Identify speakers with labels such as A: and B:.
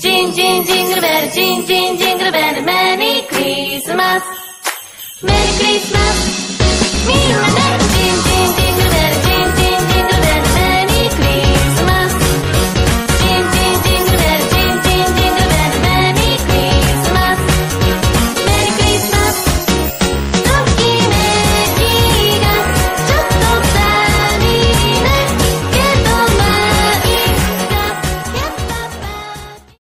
A: ジンジンジングルベルジンジンジングルベルメリークリスマスメリークリスマス